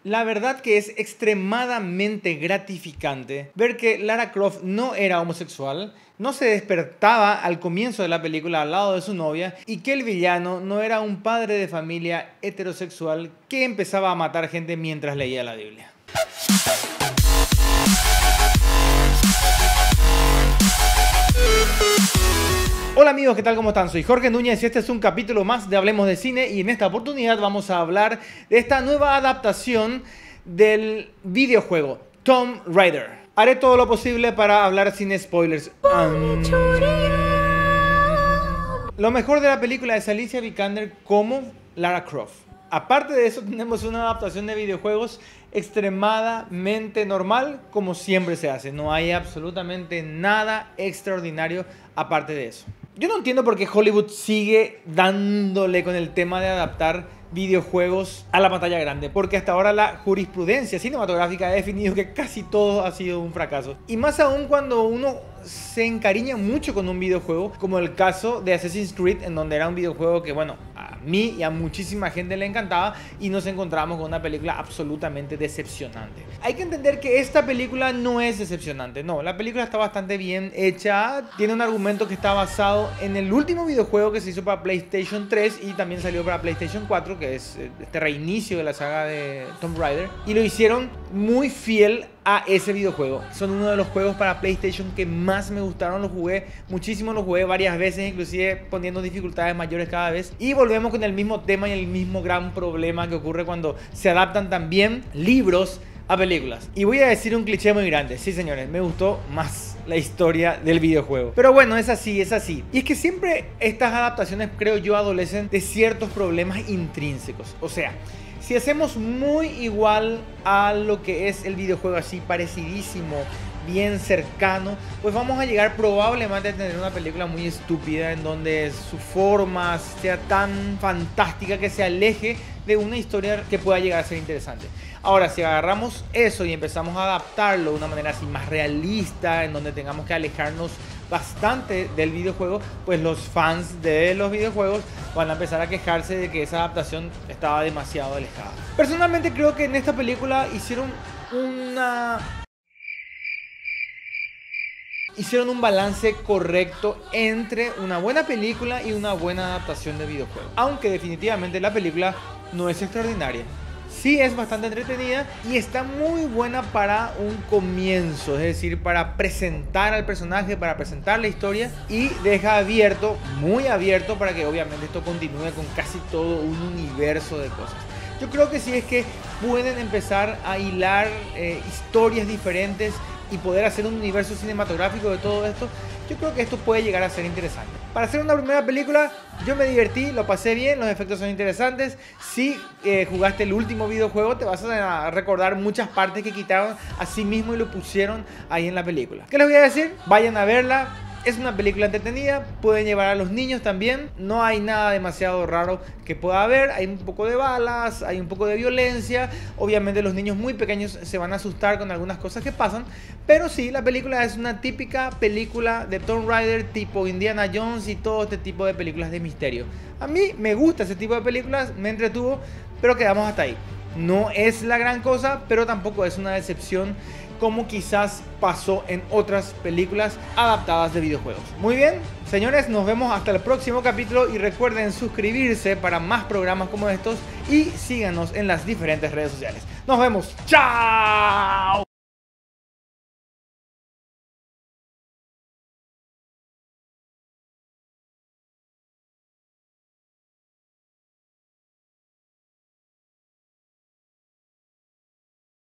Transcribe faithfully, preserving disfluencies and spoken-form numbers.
La verdad que es extremadamente gratificante ver que Lara Croft no era homosexual, no se despertaba al comienzo de la película al lado de su novia y que el villano no era un padre de familia heterosexual que empezaba a matar gente mientras leía la Biblia. Hola amigos, ¿qué tal? ¿Cómo están? Soy Jorge Núñez y este es un capítulo más de Hablemos de Cine y en esta oportunidad vamos a hablar de esta nueva adaptación del videojuego Tomb Raider. Haré todo lo posible para hablar sin spoilers. Um... Lo mejor de la película es Alicia Vikander como Lara Croft. Aparte de eso, tenemos una adaptación de videojuegos extremadamente normal, como siempre se hace. No hay absolutamente nada extraordinario aparte de eso. Yo no entiendo por qué Hollywood sigue dándole con el tema de adaptar videojuegos a la pantalla grande, porque hasta ahora la jurisprudencia cinematográfica ha definido que casi todo ha sido un fracaso. Y más aún cuando uno se encariña mucho con un videojuego, como el caso de Assassin's Creed, en donde era un videojuego que, bueno, a mí y a muchísima gente le encantaba, y nos encontramos con una película absolutamente decepcionante. Hay que entender que esta película no es decepcionante, no, la película está bastante bien hecha, tiene un argumento que está basado en el último videojuego que se hizo para PlayStation tres y también salió para PlayStation cuatro, que es este reinicio de la saga de Tomb Raider, y lo hicieron muy fiel a ese videojuego. Son uno de los juegos para PlayStation que más me gustaron, los jugué muchísimo, los jugué varias veces, inclusive poniendo dificultades mayores cada vez, y volvemos con el mismo tema y el mismo gran problema que ocurre cuando se adaptan también libros a películas. Y voy a decir un cliché muy grande, sí señores, me gustó más la historia del videojuego. Pero bueno, es así, es así. Y es que siempre estas adaptaciones, creo yo, adolecen de ciertos problemas intrínsecos. O sea, si hacemos muy igual a lo que es el videojuego, así parecidísimo, bien cercano, pues vamos a llegar probablemente a tener una película muy estúpida en donde su forma sea tan fantástica que se aleje de una historia que pueda llegar a ser interesante. Ahora, si agarramos eso y empezamos a adaptarlo de una manera así más realista, en donde tengamos que alejarnos bastante del videojuego, pues los fans de los videojuegos van a empezar a quejarse de que esa adaptación estaba demasiado alejada. Personalmente creo que en esta película hicieron una... hicieron un balance correcto entre una buena película y una buena adaptación de videojuego. Aunque definitivamente la película no es extraordinaria. Sí es bastante entretenida y está muy buena para un comienzo, es decir, para presentar al personaje, para presentar la historia, y deja abierto, muy abierto, para que obviamente esto continúe con casi todo un universo de cosas. Yo creo que sí es que pueden empezar a hilar eh, historias diferentes y poder hacer un universo cinematográfico de todo esto. Yo creo que esto puede llegar a ser interesante. Para hacer una primera película, yo me divertí, lo pasé bien, los efectos son interesantes. Si eh, jugaste el último videojuego, te vas a recordar muchas partes que quitaron a sí mismo y lo pusieron ahí en la película. ¿Qué les voy a decir? Vayan a verla. Es una película entretenida, pueden llevar a los niños también, no hay nada demasiado raro que pueda haber, hay un poco de balas, hay un poco de violencia, obviamente los niños muy pequeños se van a asustar con algunas cosas que pasan, pero sí, la película es una típica película de Tomb Raider tipo Indiana Jones y todo este tipo de películas de misterio. A mí me gusta ese tipo de películas, me entretuvo, pero quedamos hasta ahí. No es la gran cosa, pero tampoco es una decepción como quizás pasó en otras películas adaptadas de videojuegos. Muy bien, señores, nos vemos hasta el próximo capítulo y recuerden suscribirse para más programas como estos y síganos en las diferentes redes sociales. Nos vemos, ¡chao!